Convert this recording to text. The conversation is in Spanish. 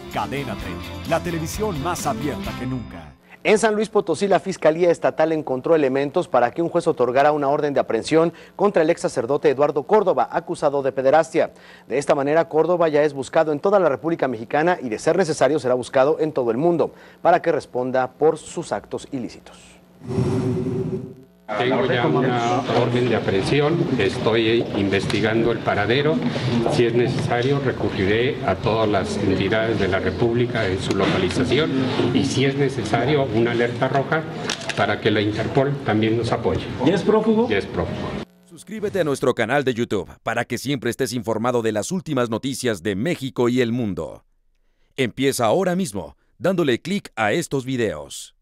Cadena 30, la televisión más abierta que nunca. En San Luis Potosí, la Fiscalía Estatal encontró elementos para que un juez otorgara una orden de aprehensión contra el ex sacerdote Eduardo Córdoba, acusado de pederastia. De esta manera, Córdoba ya es buscado en toda la República Mexicana y, de ser necesario, será buscado en todo el mundo para que responda por sus actos ilícitos. Tengo ya una orden de aprehensión, estoy investigando el paradero. Si es necesario, recurriré a todas las entidades de la República en su localización y si es necesario, una alerta roja para que la Interpol también nos apoye. ¿Ya es prófugo? Ya es prófugo. Suscríbete a nuestro canal de YouTube para que siempre estés informado de las últimas noticias de México y el mundo. Empieza ahora mismo dándole clic a estos videos.